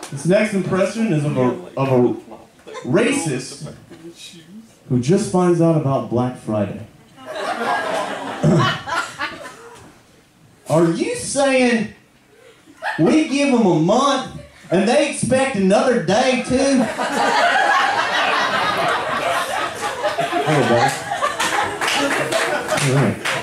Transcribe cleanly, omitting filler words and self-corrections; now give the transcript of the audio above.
This next impression is of a racist who just finds out about Black Friday. Are you saying we give them a month and they expect another day too? Hey, boss. All right.